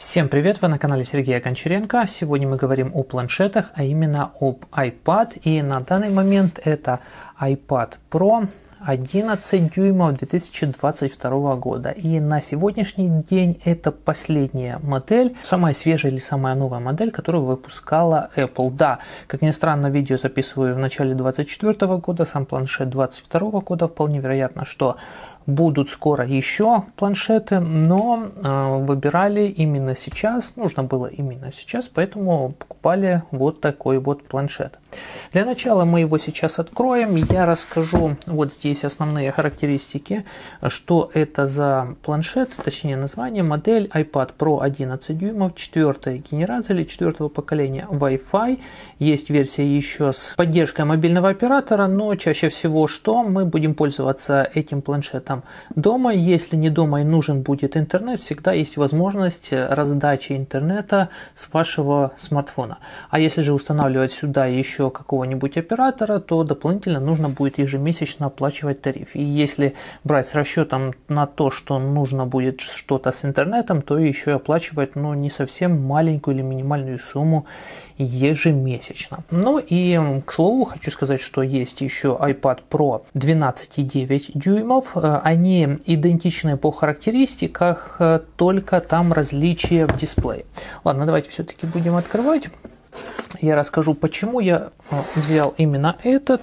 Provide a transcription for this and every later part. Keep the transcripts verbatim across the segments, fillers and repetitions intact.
Всем привет! Вы на канале Сергея Гончаренко. Сегодня мы говорим о планшетах, а именно об iPad. И на данный момент это iPad Pro одиннадцать дюймов две тысячи двадцать второго года. И на сегодняшний день это последняя модель, самая свежая или самая новая модель, которую выпускала Apple. Да, как ни странно, видео записываю в начале двадцать четвёртого года, сам планшет двадцать второго года. Вполне вероятно, что будут скоро еще планшеты, но э, выбирали именно сейчас, нужно было именно сейчас, поэтому покупали вот такой вот планшет. Для начала мы его сейчас откроем, я расскажу вот здесь основные характеристики, что это за планшет, точнее название, модель iPad Pro одиннадцать дюймов, четвёртой генерации или четвёртого поколения Wi-Fi. Есть версия еще с поддержкой мобильного оператора, но чаще всего что мы будем пользоваться этим планшетом дома. Если не дома и нужен будет интернет, всегда есть возможность раздачи интернета с вашего смартфона. А если же устанавливать сюда еще какого-нибудь оператора, то дополнительно нужно будет ежемесячно оплачивать тариф. И если брать с расчетом на то, что нужно будет что-то с интернетом, то еще и оплачивать, ну, не совсем маленькую или минимальную сумму ежемесячно. Ну и, к слову, хочу сказать, что есть еще iPad Pro двенадцать и девять дюймов. Они идентичны по характеристиках, только там различия в дисплее. Ладно, давайте все-таки будем открывать. Я расскажу, почему я взял именно этот,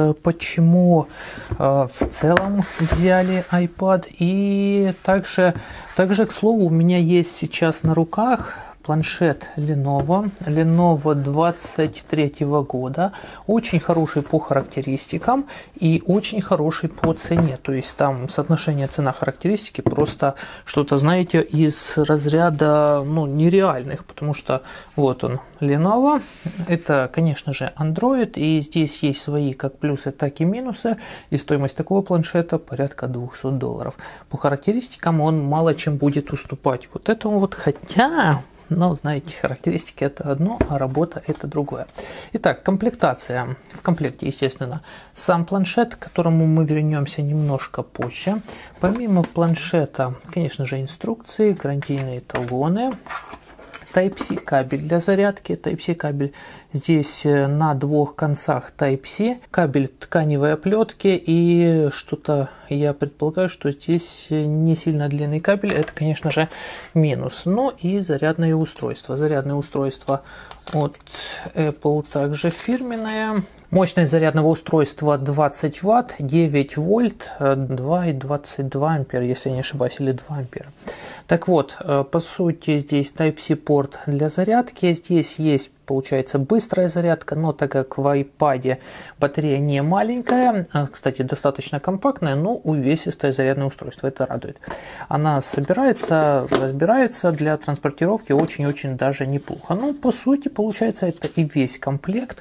почему в целом взяли iPad. И также, также, к слову, у меня есть сейчас на руках планшет Lenovo, Lenovo двадцать третьего года, очень хороший по характеристикам и очень хороший по цене, то есть там соотношение цена-характеристики просто что-то, знаете, из разряда, ну, нереальных, потому что вот он, Lenovo, это, конечно же, Android, и здесь есть свои как плюсы, так и минусы, и стоимость такого планшета порядка двухсот долларов. По характеристикам он мало чем будет уступать вот этому вот, хотя... Но, знаете, характеристики это одно, а работа это другое. Итак, комплектация. В комплекте, естественно, сам планшет, к которому мы вернемся немножко позже. Помимо планшета, конечно же, инструкции, гарантийные талоны. Type-C кабель для зарядки, Type-C кабель здесь на двух концах Type-C, кабель тканевой оплетки, и что-то я предполагаю, что здесь не сильно длинный кабель, это, конечно же, минус. Ну и зарядное устройство. Зарядное устройство от Apple также фирменное. Мощность зарядного устройства двадцать ватт, девять вольт, два и двадцать два ампера, если я не ошибаюсь, или два ампера. Так вот, по сути, здесь Type-C порт для зарядки. Здесь есть, получается, быстрая зарядка, но так как в iPad батарея не маленькая, кстати, достаточно компактная, но увесистое зарядное устройство, это радует. Она собирается, разбирается для транспортировки очень-очень даже неплохо. Ну, по сути, получается, это и весь комплект.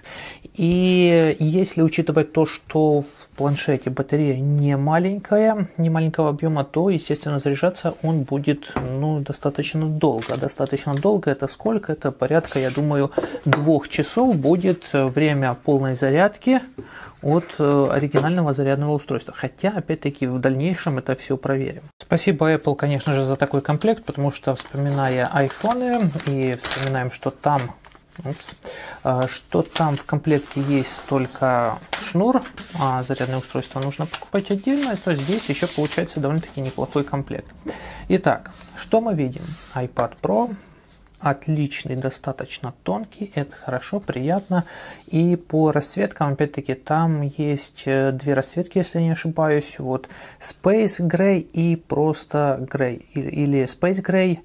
И если учитывать то, что в планшете батарея не маленькая, не маленького объема, то, естественно, заряжаться он будет, ну, достаточно долго. Достаточно долго, это сколько? Это порядка, я думаю, двух часов будет время полной зарядки от оригинального зарядного устройства. Хотя, опять-таки, в дальнейшем это все проверим. Спасибо Apple, конечно же, за такой комплект, потому что, вспоминая айфоны и вспоминаем, что там Упс. Что там в комплекте есть только шнур, а зарядное устройство нужно покупать отдельно, то здесь еще получается довольно-таки неплохой комплект. Итак, что мы видим? iPad Pro отличный, достаточно тонкий, это хорошо, приятно. И по расцветкам, опять-таки, там есть две расцветки, если я не ошибаюсь. Вот Space Gray и просто Gray, или Space Gray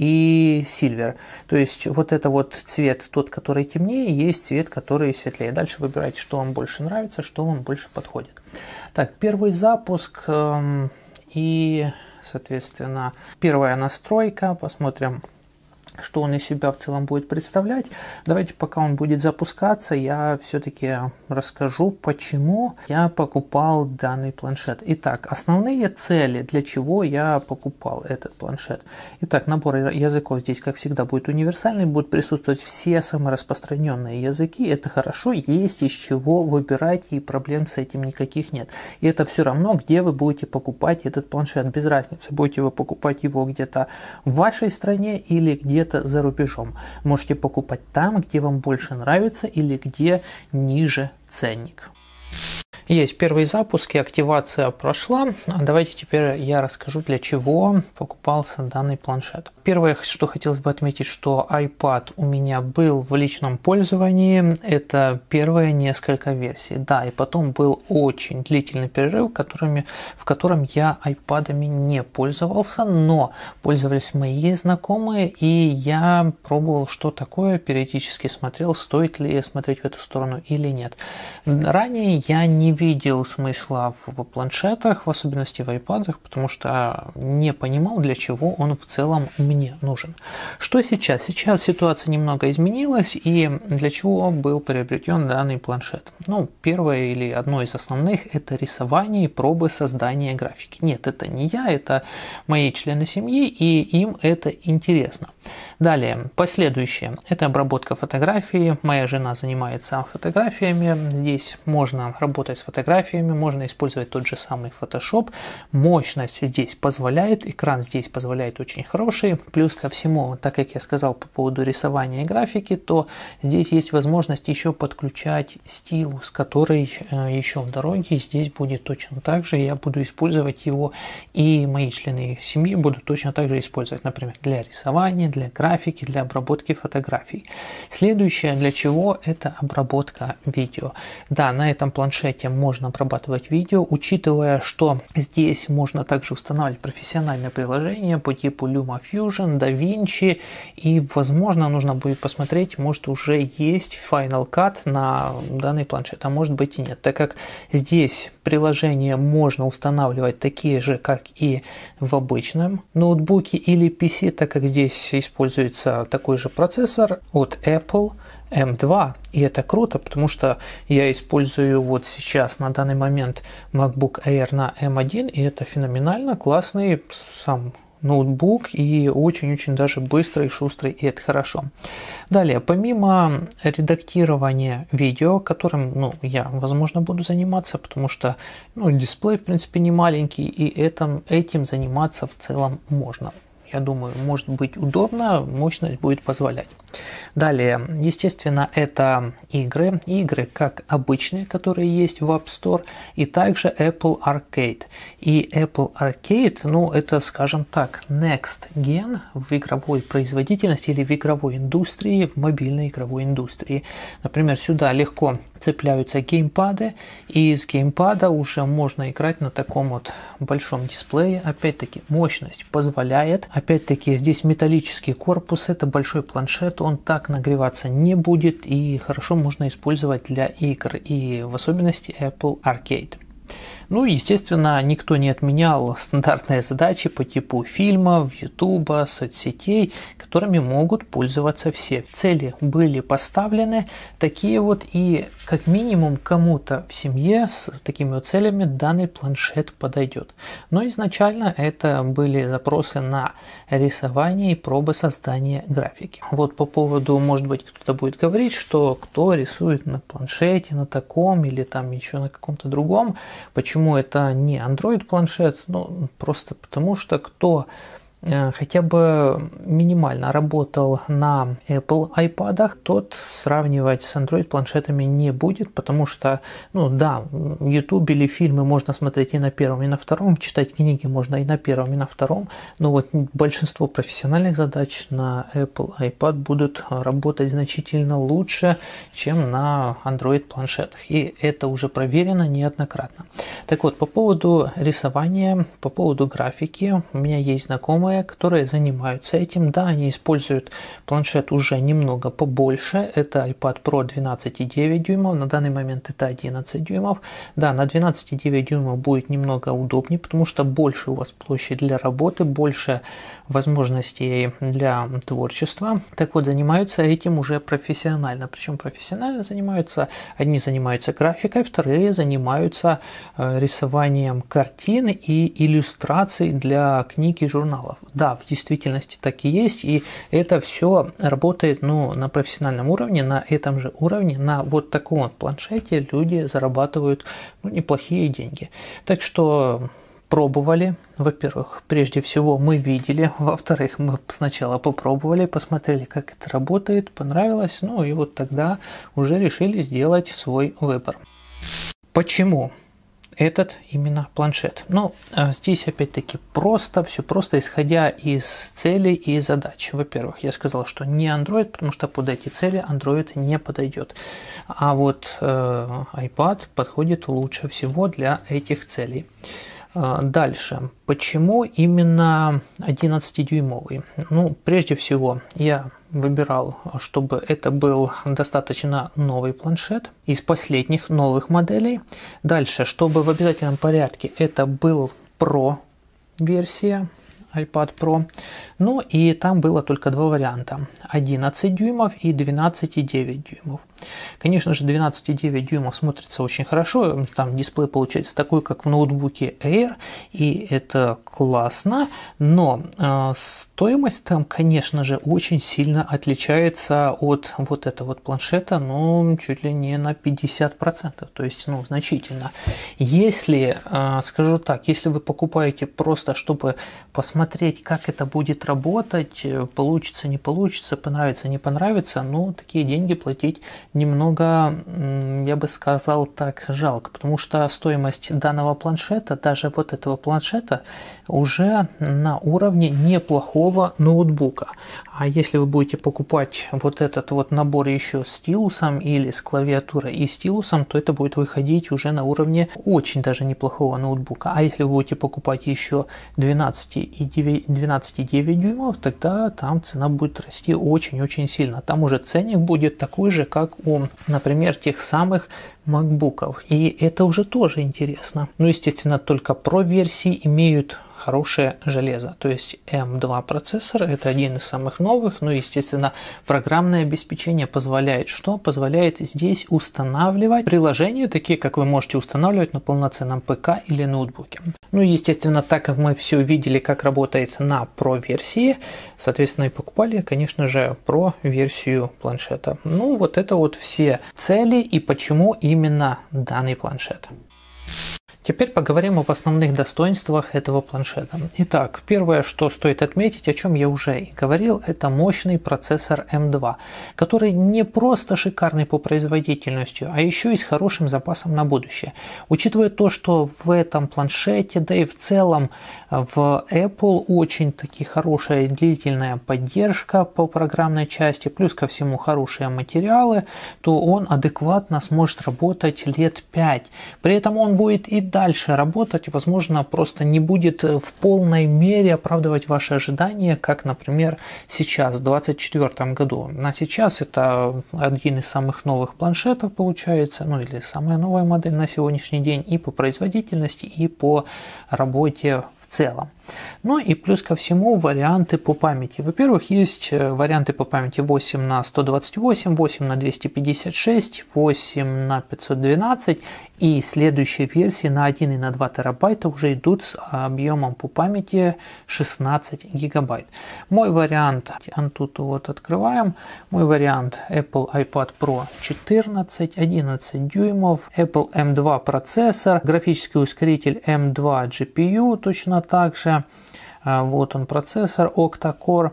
и Silver. То есть вот это вот цвет, тот, который темнее, есть цвет, который светлее. Дальше выбирайте, что вам больше нравится, что вам больше подходит. Так, первый запуск эм, и, соответственно, первая настройка. Посмотрим, что он из себя в целом будет представлять. Давайте, пока он будет запускаться, я все-таки расскажу, почему я покупал данный планшет. Итак, основные цели, для чего я покупал этот планшет. Итак, набор языков здесь, как всегда, будет универсальный, будут присутствовать все самые распространенные языки. Это хорошо, есть из чего выбирать, и проблем с этим никаких нет. И это все равно, где вы будете покупать этот планшет, без разницы, будете вы покупать его где-то в вашей стране или где где-то за рубежом. Можете покупать там, где вам больше нравится или где ниже ценник. Есть первый запуск и активация прошла. Давайте теперь я расскажу, для чего покупался данный планшет. Первое, что хотелось бы отметить, что iPad у меня был в личном пользовании. Это первые несколько версий. Да, и потом был очень длительный перерыв, которыми, в котором я iPad'ами не пользовался, но пользовались мои знакомые, и я пробовал, что такое, периодически смотрел, стоит ли смотреть в эту сторону или нет. Ранее я не видел смысла в планшетах, в особенности в iPad'ах, потому что не понимал, для чего он в целом мне нужен. Что сейчас? Сейчас ситуация немного изменилась, и для чего был приобретен данный планшет? Ну, первое или одно из основных – это рисование и пробы создания графики. Нет, это не я, это мои члены семьи, и им это интересно. Далее, последующее – это обработка фотографий. Моя жена занимается фотографиями. Здесь можно работать с фотографиями, можно использовать тот же самый Photoshop. Мощность здесь позволяет, экран здесь позволяет очень хороший. Плюс ко всему, так как я сказал по поводу рисования и графики, то здесь есть возможность еще подключать стилус, который еще в дороге. Здесь будет точно так же. Я буду использовать его, и мои члены семьи будут точно так же использовать, например, для рисования, для графики, для обработки фотографий. Следующее, для чего, это обработка видео. Да, на этом планшете можно обрабатывать видео, учитывая, что здесь можно также устанавливать профессиональное приложение по типу LumaFusion, DaVinci, и, возможно, нужно будет посмотреть, может, уже есть Final Cut на данный планшет, а может быть и нет, так как здесь приложения можно устанавливать такие же, как и в обычном ноутбуке или пи си, так как здесь используется такой же процессор от Apple эм два, и это круто, потому что я использую вот сейчас на данный момент MacBook Air на эм один, и это феноменально классный сам ноутбук, и очень-очень даже быстрый, шустрый, и это хорошо. Далее, помимо редактирования видео, которым, ну, я, возможно, буду заниматься, потому что, ну, дисплей, в принципе, не маленький, и этим, этим заниматься в целом можно. Я думаю, может быть удобно, мощность будет позволять. Далее, естественно, это игры. Игры как обычные, которые есть в App Store, и также Apple Arcade. И Apple Arcade, ну, это, скажем так, next gen в игровой производительности или в игровой индустрии, в мобильной игровой индустрии. Например, сюда легко цепляются геймпады, и из геймпада уже можно играть на таком вот большом дисплее. Опять-таки, мощность позволяет. Опять-таки, здесь металлический корпус, это большой планшет, он так нагреваться не будет, и хорошо можно использовать для игр, и в особенности Apple Arcade. Ну, естественно, никто не отменял стандартные задачи по типу фильмов, ютуба, соцсетей, которыми могут пользоваться все. Цели были поставлены такие вот, и как минимум кому-то в семье с такими вот целями данный планшет подойдет. Но изначально это были запросы на рисование и пробы создания графики. Вот по поводу, может быть, кто-то будет говорить, что кто рисует на планшете, на таком или там еще на каком-то другом, почему это не Android планшет? Ну, просто потому что кто хотя бы минимально работал на Apple iPad'ах, тот сравнивать с Android планшетами не будет, потому что, ну да, YouTube или фильмы можно смотреть и на первом, и на втором, читать книги можно и на первом, и на втором, но вот большинство профессиональных задач на Apple iPad будут работать значительно лучше, чем на Android планшетах, и это уже проверено неоднократно. Так вот, по поводу рисования, по поводу графики, у меня есть знакомые, которые занимаются этим. Да, они используют планшет уже немного побольше. Это iPad Pro двенадцать и девять дюймов. На данный момент это одиннадцать дюймов. Да, на двенадцать и девять дюймов будет немного удобнее, потому что больше у вас площадь для работы, больше возможностей для творчества. Так вот, занимаются этим уже профессионально. Причем профессионально занимаются, одни занимаются графикой, вторые занимаются э, рисованием картин и иллюстраций для книг и журналов. Да, в действительности так и есть, и это все работает, ну, на профессиональном уровне, на этом же уровне, на вот таком вот планшете люди зарабатывают, ну, неплохие деньги. Так что пробовали. Во-первых, прежде всего мы видели, во-вторых, мы сначала попробовали, посмотрели, как это работает, понравилось, ну и вот тогда уже решили сделать свой выбор. Почему этот именно планшет? Ну, здесь опять-таки просто, все просто, исходя из целей и задач. Во-первых, я сказал, что не Android, потому что под эти цели Android не подойдет. А вот э, iPad подходит лучше всего для этих целей. Дальше. Почему именно одиннадцатидюймовый? Ну, прежде всего, я выбирал, чтобы это был достаточно новый планшет из последних новых моделей. Дальше, чтобы в обязательном порядке это был Pro версия, iPad Pro. Ну и там было только два варианта. одиннадцать дюймов и двенадцать и девять дюймов. Конечно же, двенадцать и девять дюймов смотрится очень хорошо. Там дисплей получается такой, как в ноутбуке Air. И это классно. Но э, стоимость там, конечно же, очень сильно отличается от вот этого вот планшета. Ну, чуть ли не на пятьдесят процентов. То есть, ну, значительно. Если, э, скажу так, если вы покупаете просто, чтобы посмотреть, как это будет работать, получится, не получится, понравится, не понравится, ну, такие деньги платить немного, я бы сказал так, жалко, потому что стоимость данного планшета, даже вот этого планшета, уже на уровне неплохого ноутбука. А если вы будете покупать вот этот вот набор еще с стилусом или с клавиатурой и стилусом, то это будет выходить уже на уровне очень даже неплохого ноутбука. А если вы будете покупать еще двенадцать и девять дюймов, тогда там цена будет расти очень-очень сильно. Там уже ценник будет такой же, как у, например, тех самых макбуков. И это уже тоже интересно. Ну, естественно, только Pro версии имеют хорошее железо. То есть эм два процессор, это один из самых новых. Ну, естественно, программное обеспечение позволяет что? Позволяет здесь устанавливать приложения, такие, как вы можете устанавливать на полноценном ПК или ноутбуке. Ну, естественно, так как мы все видели, как работает на Pro версии, соответственно, и покупали, конечно же, Pro версию планшета. Ну, вот это вот все цели и почему именно данный планшет. Теперь поговорим об основных достоинствах этого планшета. Итак, первое, что стоит отметить, о чем я уже и говорил, это мощный процессор эм два, который не просто шикарный по производительности, а еще и с хорошим запасом на будущее. Учитывая то, что в этом планшете, да и в целом в Apple очень-таки хорошая длительная поддержка по программной части, плюс ко всему хорошие материалы, то он адекватно сможет работать лет пять. При этом он будет и дальше работать, возможно, просто не будет в полной мере оправдывать ваши ожидания, как, например, сейчас, в две тысячи двадцать четвёртом году. На сейчас это один из самых новых планшетов получается, ну или самая новая модель на сегодняшний день и по производительности, и по работе в целом. Ну и плюс ко всему варианты по памяти. Во-первых, есть варианты по памяти восемь на сто двадцать восемь, восемь на двести пятьдесят шесть, восемь на пятьсот двенадцать и следующие версии на один и на два терабайта уже идут с объемом по памяти шестнадцать гигабайт. Мой вариант, тут вот открываем, мой вариант Apple iPad Pro четырнадцать, одиннадцать дюймов, Apple эм два процессор, графический ускоритель эм два джи пи ю точно так же. Вот он процессор Octa-Core,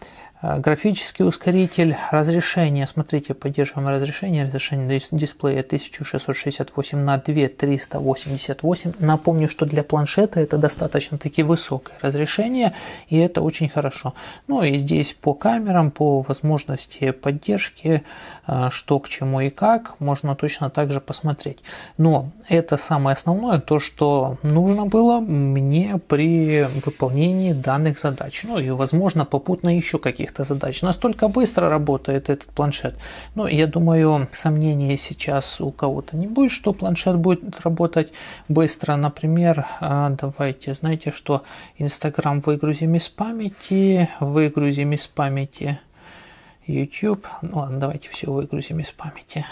графический ускоритель, разрешение, смотрите, поддерживаемое разрешение, разрешение дисплея тысяча шестьсот шестьдесят восемь на две тысячи триста восемьдесят восемь. Напомню, что для планшета это достаточно таки высокое разрешение, и это очень хорошо. Ну и здесь по камерам, по возможности поддержки, что к чему и как, можно точно так же посмотреть. Но это самое основное, то, что нужно было мне при выполнении данных задач. Ну и, возможно, попутно еще каких-то задач. Настолько быстро работает этот планшет. Ну, я думаю, сомнений сейчас у кого-то не будет, что планшет будет работать быстро. Например, давайте, знаете что, Instagram выгрузим из памяти, выгрузим из памяти YouTube. Ну ладно, давайте все выгрузим из памяти.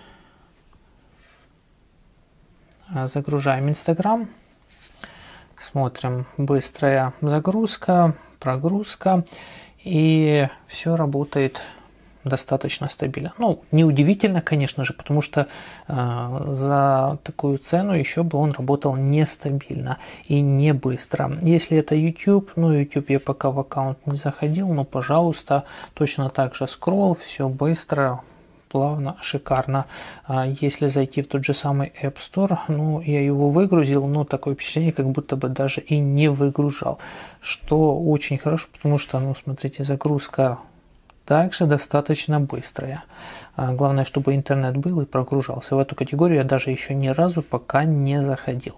Загружаем Instagram. Смотрим, быстрая загрузка, прогрузка. И все работает достаточно стабильно. Ну, неудивительно, конечно же, потому что э, за такую цену еще бы он работал нестабильно и не быстро. Если это YouTube, ну, YouTube я пока в аккаунт не заходил, но, пожалуйста, точно так же скролл, все быстро, плавно, шикарно. Если зайти в тот же самый App Store, ну, я его выгрузил, но такое впечатление, как будто бы даже и не выгружал, что очень хорошо, потому что, ну, смотрите, загрузка также достаточно быстрая. Главное, чтобы интернет был и прогружался. В эту категорию я даже еще ни разу пока не заходил.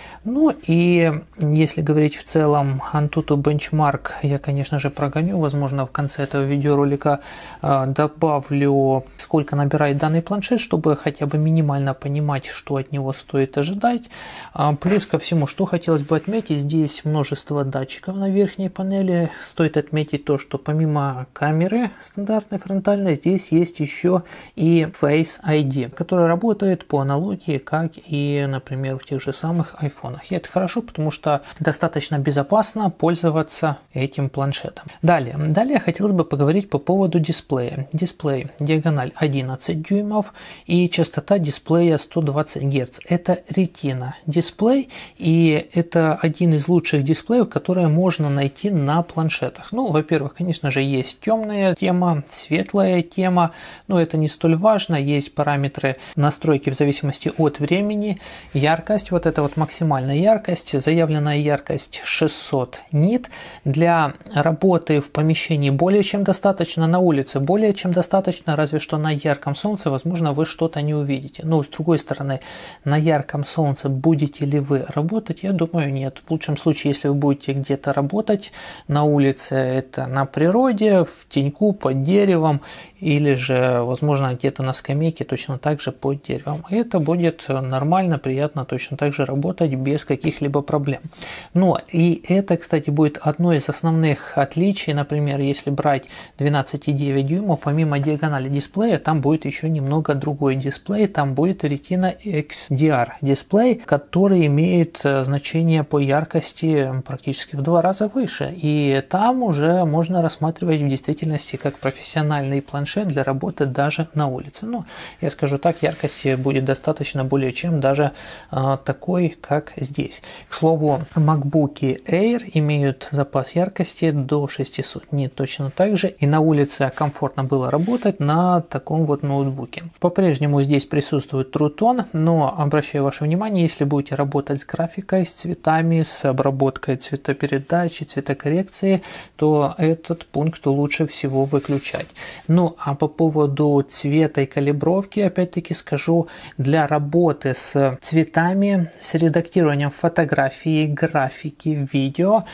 Ну и если говорить в целом Antutu Benchmark, я, конечно же, прогоню. Возможно, в конце этого видеоролика э, добавлю, сколько набирает данный планшет, чтобы хотя бы минимально понимать, что от него стоит ожидать. А, плюс ко всему, что хотелось бы отметить, здесь множество датчиков на верхней панели. Стоит отметить то, что помимо камеры стандартной фронтальной, здесь есть еще и Face ай ди, который работает по аналогии, как и, например, в тех же самых iPhone. И это хорошо, потому что достаточно безопасно пользоваться этим планшетом. Далее, далее хотелось бы поговорить по поводу дисплея. Дисплей диагональ одиннадцать дюймов и частота дисплея сто двадцать герц. Это Retina дисплей, и это один из лучших дисплеев, которые можно найти на планшетах. Ну, во-первых, конечно же, есть темная тема, светлая тема, но это не столь важно. Есть параметры настройки в зависимости от времени, яркость, вот это вот максимальная яркость, заявленная яркость шестьсот нит. Для работы в помещении более чем достаточно, на улице более чем достаточно, разве что на ярком солнце, возможно, вы что-то не увидите. Но с другой стороны, на ярком солнце будете ли вы работать? Я думаю, нет. В лучшем случае, если вы будете где-то работать на улице, это на природе, в теньку, под деревом, или же, возможно, где-то на скамейке, точно так же под деревом. И это будет нормально, приятно точно так же работать без каких-либо проблем. Но и это, кстати, будет одно из основных отличий. Например, если брать двенадцать и девять дюймов, помимо диагонали дисплея, там будет еще немного другой дисплей. Там будет Retina икс ди ар дисплей, который имеет значение по яркости практически в два раза выше. И там уже можно рассматривать в действительности как профессиональный планшет для работы даже на улице. Ну, я скажу так, яркости будет достаточно более чем даже э, такой, как здесь. К слову, MacBook Air имеют запас яркости до шестисот нит точно так же, и на улице комфортно было работать на таком вот ноутбуке. По-прежнему здесь присутствует True Tone, но обращаю ваше внимание, если будете работать с графикой, с цветами, с обработкой цветопередачи, цветокоррекции, то этот пункт лучше всего выключать. Ну, а по поводу цвета и калибровки, опять-таки скажу, для работы с цветами, с редактированием фотографии, графики, видео,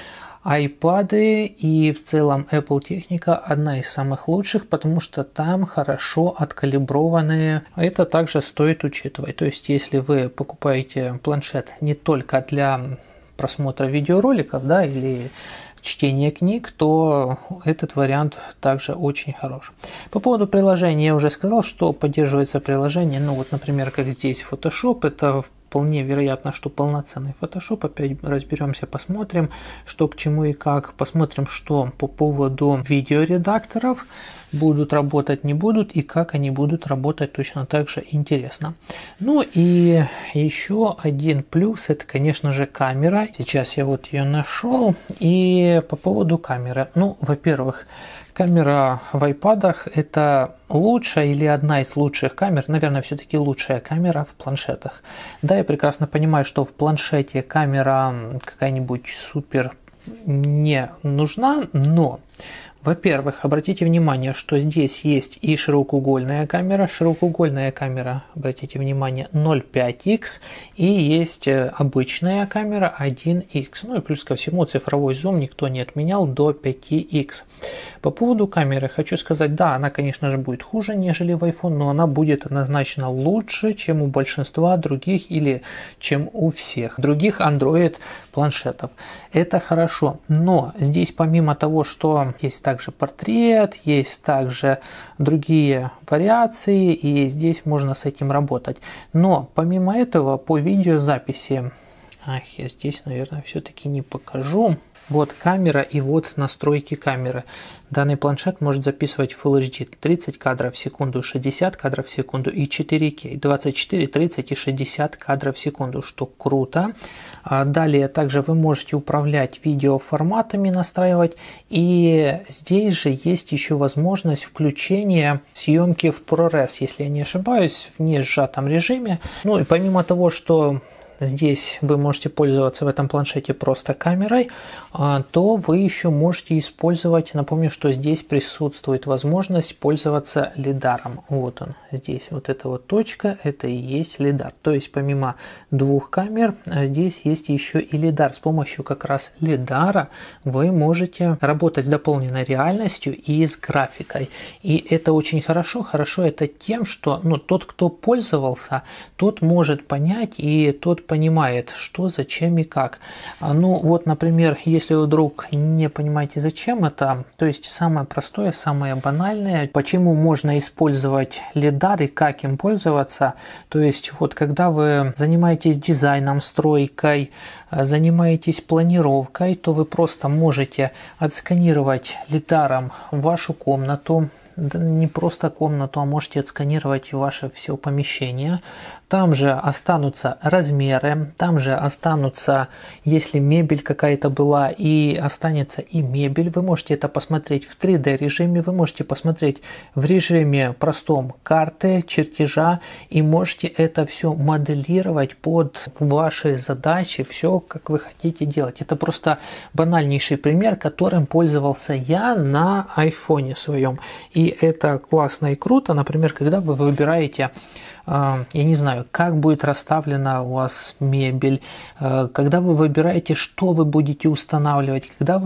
iPad и в целом Apple техника одна из самых лучших, потому что там хорошо откалиброванные. Это также стоит учитывать. То есть, если вы покупаете планшет не только для просмотра видеороликов, да, или чтение книг, то этот вариант также очень хорош. По поводу приложения я уже сказал, что поддерживается приложение, ну вот, например, как здесь Photoshop, это вполне вероятно, что полноценный Photoshop. Опять разберемся, посмотрим, что к чему и как. Посмотрим, что по поводу видеоредакторов будут работать, не будут, и как они будут работать, точно так же интересно. Ну и еще один плюс, это, конечно же, камера. Сейчас я вот ее нашел. И по поводу камеры. Ну, во-первых, камера в iPad'ах это лучшая или одна из лучших камер, наверное, все-таки лучшая камера в планшетах. Да, я прекрасно понимаю, что в планшете камера какая-нибудь супер не нужна, но, во-первых, обратите внимание, что здесь есть и широкоугольная камера. Широкоугольная камера, обратите внимание, ноль целых пять десятых икс, и есть обычная камера один икс. Ну и плюс ко всему цифровой зум никто не отменял до пять икс. По поводу камеры хочу сказать, да, она, конечно же, будет хуже, нежели в iPhone, но она будет однозначно лучше, чем у большинства других или чем у всех других Android планшетов. Это хорошо, но здесь помимо того, что есть также портрет, есть также другие вариации, и здесь можно с этим работать. Но помимо этого по видеозаписи Ах, я здесь, наверное, все-таки не покажу. Вот камера и вот настройки камеры. Данный планшет может записывать Full эйч ди тридцать кадров в секунду, шестьдесят кадров в секунду и четыре кей двадцать четыре, тридцать и шестьдесят кадров в секунду, что круто. Далее также вы можете управлять видеоформатами, настраивать. И здесь же есть еще возможность включения съемки в ProRes, если я не ошибаюсь, в не сжатом режиме. Ну и помимо того, что здесь вы можете пользоваться в этом планшете просто камерой, то вы еще можете использовать, напомню, что здесь присутствует возможность пользоваться лидаром. Вот он, здесь вот эта вот точка, это и есть лидар. То есть помимо двух камер, здесь есть еще и лидар. С помощью как раз лидара вы можете работать с дополненной реальностью и с графикой. И это очень хорошо. Хорошо это тем, что ну, тот, кто пользовался, тот может понять и тот понимает, что, зачем и как. Ну вот, например, если вы вдруг не понимаете, зачем это, то есть самое простое, самое банальное, почему можно использовать лидар и как им пользоваться. То есть вот когда вы занимаетесь дизайном, стройкой, занимаетесь планировкой, то вы просто можете отсканировать лидаром вашу комнату, не просто комнату, а можете отсканировать ваше все помещение. Там же останутся размеры, там же останутся, если мебель какая-то была, и останется и мебель. Вы можете это посмотреть в три дэ режиме, вы можете посмотреть в режиме простом карты, чертежа, и можете это все моделировать под ваши задачи, все как вы хотите делать. Это просто банальнейший пример, которым пользовался я на айфоне своем. И это классно и круто, например, когда вы выбираете, я не знаю, как будет расставлена у вас мебель, когда вы выбираете, что вы будете устанавливать, когда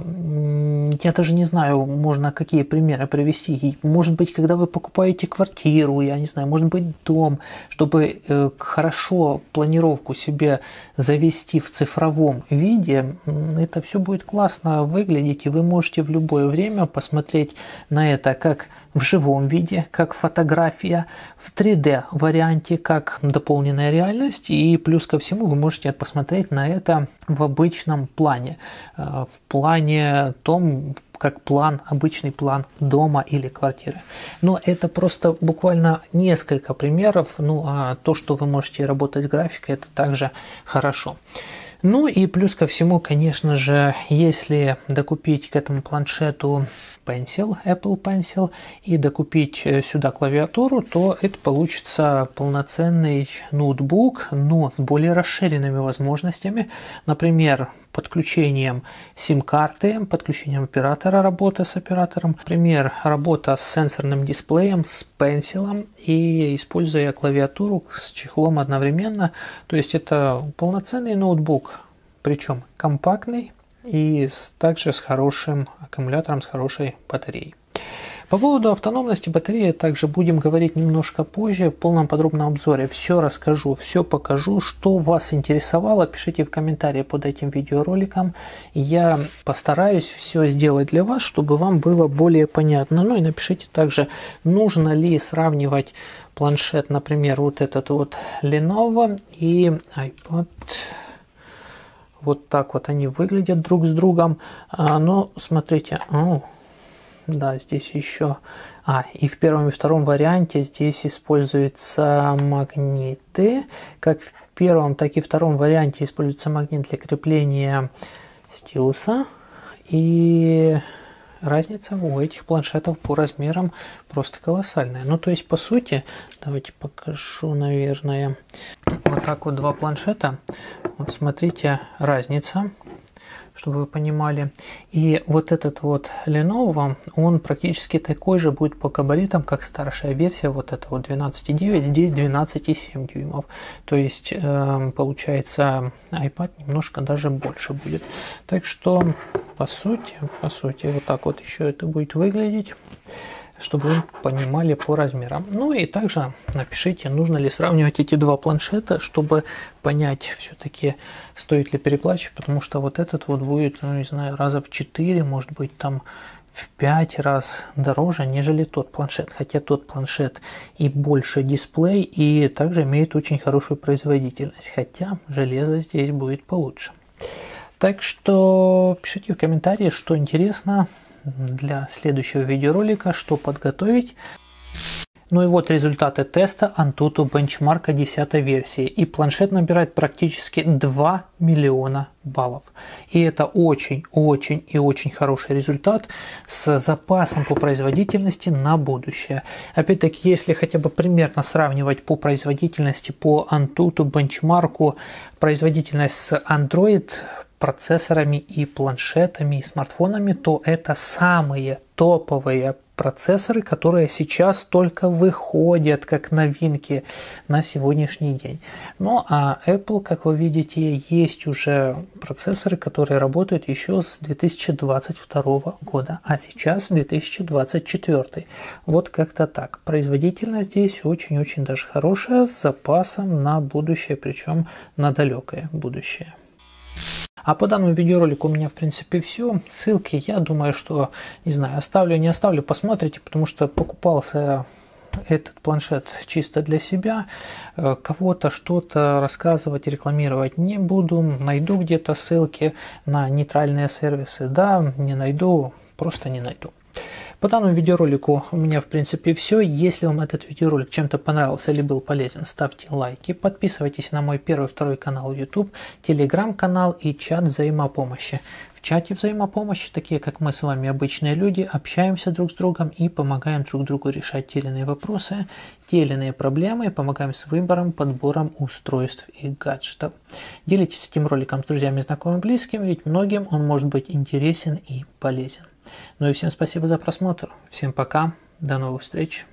вы, я даже не знаю, можно какие примеры привести, может быть, когда вы покупаете квартиру, я не знаю, может быть, дом, чтобы хорошо планировку себе завести в цифровом виде, это все будет классно выглядеть, и вы можете в любое время посмотреть на это как в живом виде, как фотография, в три дэ варианте, как дополненная реальность, и плюс ко всему вы можете посмотреть на это в обычном плане, в плане том, как план, обычный план дома или квартиры. Но это просто буквально несколько примеров, ну а то, что вы можете работать с графикой, это также хорошо. Ну и плюс ко всему, конечно же, если докупить к этому планшету Pencil, Apple Pencil, и докупить сюда клавиатуру, то это получится полноценный ноутбук, но с более расширенными возможностями, например, подключением сим-карты, подключением оператора, работы с оператором, например, работа с сенсорным дисплеем, с пенсилом и используя клавиатуру с чехлом одновременно. То есть это полноценный ноутбук, причем компактный и с, также с хорошим аккумулятором, с хорошей батареей. По поводу автономности батареи также будем говорить немножко позже в полном подробном обзоре. Все расскажу, все покажу, что вас интересовало, пишите в комментарии под этим видеороликом. Я постараюсь все сделать для вас, чтобы вам было более понятно. Ну и напишите также, нужно ли сравнивать планшет, например, вот этот вот Lenovo и iPad. Вот так вот они выглядят друг с другом. А, но смотрите, о, да, здесь еще... А, и в первом и втором варианте здесь используются магниты. Как в первом, так и в втором варианте используется магнит для крепления стилуса. И разница у этих планшетов по размерам просто колоссальная. Ну, то есть, по сути, давайте покажу, наверное, вот так вот два планшета. Вот смотрите, разница, чтобы вы понимали. И вот этот вот Lenovo, он практически такой же будет по габаритам, как старшая версия, вот это вот двенадцать и девять, здесь двенадцать и семь дюймов. То есть, э, получается, iPad немножко даже больше будет. Так что, по сути, по сути, вот так вот еще это будет выглядеть, чтобы вы понимали по размерам. Ну и также напишите, нужно ли сравнивать эти два планшета, чтобы понять все-таки, стоит ли переплачивать, потому что вот этот вот будет, ну не знаю, раза в четыре, может быть там в пять раз дороже, нежели тот планшет. Хотя тот планшет и больше дисплей, и также имеет очень хорошую производительность. Хотя железо здесь будет получше. Так что пишите в комментарии, что интересно для следующего видеоролика, что подготовить. Ну и вот результаты теста Antutu Benchmark десятой версии. И планшет набирает практически два миллиона баллов. И это очень-очень и очень хороший результат с запасом по производительности на будущее. Опять-таки, если хотя бы примерно сравнивать по производительности по Antutu Benchmark производительность с Android процессорами и планшетами и смартфонами, то это самые топовые процессоры, которые сейчас только выходят как новинки на сегодняшний день. Ну а Apple, как вы видите, есть уже процессоры, которые работают еще с две тысячи двадцать второго года, а сейчас две тысячи двадцать четвёртый. Вот как-то так. Производительность здесь очень-очень даже хорошая, с запасом на будущее, причем на далекое будущее. А по данному видеоролику у меня, в принципе, все. Ссылки, я думаю, что, не знаю, оставлю, не оставлю, посмотрите, потому что покупался этот планшет чисто для себя. Кого-то что-то рассказывать, рекламировать не буду. Найду где-то ссылки на нейтральные сервисы. Да, не найду, просто не найду. По данному видеоролику у меня, в принципе, все. Если вам этот видеоролик чем-то понравился или был полезен, ставьте лайки, подписывайтесь на мой первый, второй канал YouTube, телеграм-канал и чат взаимопомощи. В чате взаимопомощи, такие как мы с вами, обычные люди, общаемся друг с другом и помогаем друг другу решать те или иные вопросы, те или иные проблемы, и помогаем с выбором, подбором устройств и гаджетов. Делитесь этим роликом с друзьями, знакомыми, близкими, ведь многим он может быть интересен и полезен. Ну и всем спасибо за просмотр. Всем пока. До новых встреч.